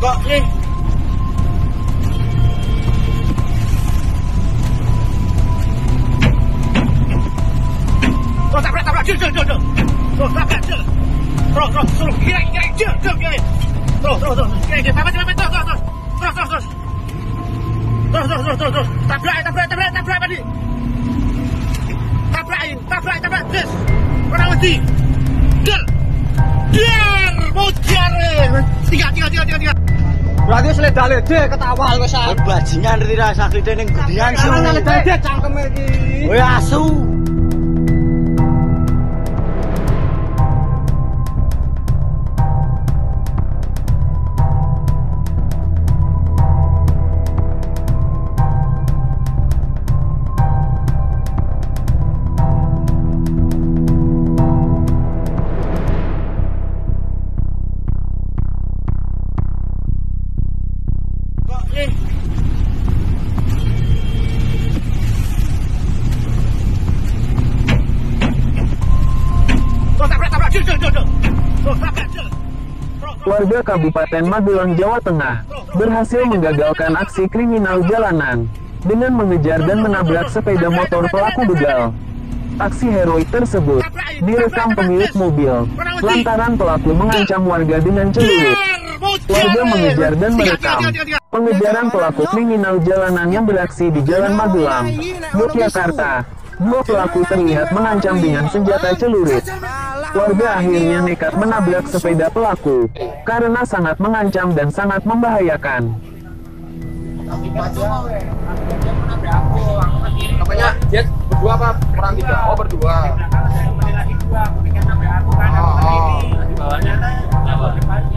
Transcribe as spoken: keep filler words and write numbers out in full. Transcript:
Kok nih? Terus tabrak, tabrak, jil, jil, jil, jil. Terus tabrak, jil. Terus, terus, terus, kiri, kiri, jil, jil, kiri. Terus, terus, terus, kiri, kiri, pepet, pepet, terus, terus, terus. Terus, terus, terus. Terus, terus, terus, terus, terus. Tabrak, tabrak, tabrak, tabrak, tadi. Tabrakin, tabrak, tabrak, jil. Kurang lebih. Jil. Jil, mau jil. Tiga, tiga, tiga, tiga, tiga. Berarti seleda-lede ketawal wis ah. Bajingan rira saklite ning gundian su. Seleda-lede cangkeme iki. Woi asu. Warga Kabupaten Magelang, Jawa Tengah, berhasil menggagalkan aksi kriminal jalanan dengan mengejar dan menabrak sepeda motor pelaku begal. Aksi heroik tersebut direkam pemilik mobil lantaran pelaku mengancam warga dengan celurit. Warga mengejar dan merekam pengejaran pelaku kriminal jalanan yang beraksi di Jalan Magelang, Yogyakarta. Dua pelaku terlihat mengancam dengan senjata celurit. Warga akhirnya nekat menabrak sepeda pelaku karena sangat mengancam dan sangat membahayakan. Apanya? Dia berdua apa? Orang tiga? Oh berdua. Oh, oh.